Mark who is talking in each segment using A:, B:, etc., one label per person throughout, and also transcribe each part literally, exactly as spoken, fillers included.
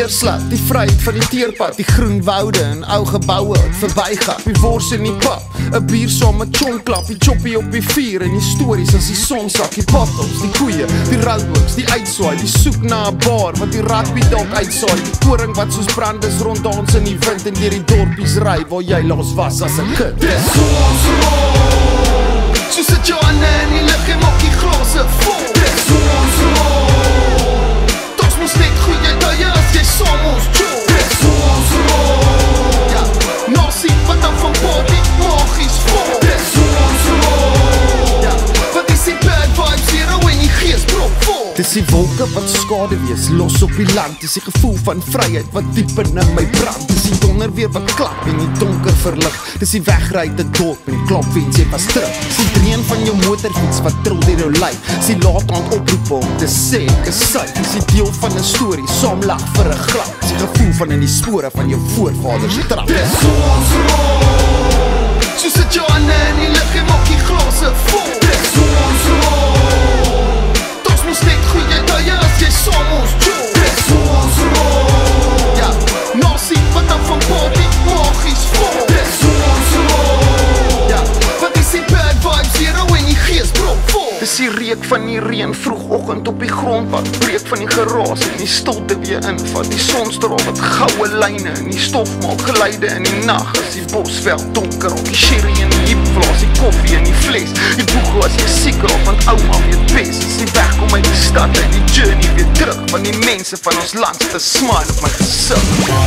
A: deurslaat, die vryheid van die teerpad, die groen woude en ou geboue het verbygaan, die wors in die pap, 'n bier saam met chonklap, die choppie op die vuur en die stories as die son sak, die bottles, die koeie, die roadworks, die uitswaai, die soek na 'n bar wat die rugby dalk uitsaai, die koring wat soos brand is rond ons in die wind en deur die dorpies ry waar jy los was as 'n kind. Dis hoe ons rol. So sit jou hande in die lig en maak die glase vol. Dis hoe ons rol. Dit mos net goeie tye as jy saam ons chill. Dis hoe ons rol. Ja, nou sien wat dan van party magies vol. Dis hoe ons rol. Ja, wat is die bad vibes hier en die gees brok vol. Dis die wolke wat skade wees, los op die land. Dis die gevoel van vryheid wat diep in my brand. Dis die donder weer wat klap en die donker verlig. Dis die wegryde dorp en klopwens jy was terug. Dis die dreun van jou motorfiets wat trill deur jou lyf. Dis die laat aand oproep om te sê ek is syf. Dis die deel van 'n storie, saam lag vir 'n grap. Dis die gevoel van in die spore van jou voorvaders se trap. Dis hoe ons rol. So sit jou hande in die lig en maak die glase vol. Dis hoe ons rol. Dit mos net goeie tye as jy saam ons chill. Dis hoe ons rol. Ja, nou sien wat dan van party magies vol. Dis hoe ons rol. Ja, wat is die bad vibes hier en die gees brok vol. Dis die reuk van die reën vroegoggend op die grondpad, breek van die geraas en die stilte weer invat. Die sonstraal wat goue lyne in die stof maak geluide in die nag as die bosveld donker op die sherry en die hipflaas, die koffie in die fles. Die boeg as jy siek raak want ouma weet best. Dis die weg om uit die stad uit die journey weer terug, van die mense van ons land te smile op my gesig.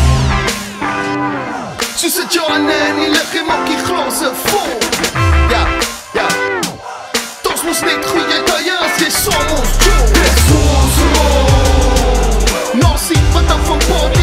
A: So sit jou hande in die lig en maak die glase vol. Ja, ja. Dit mos net goeie tye as jy saam ons chill. Dis hoe ons rol. Nou sien wat dan van party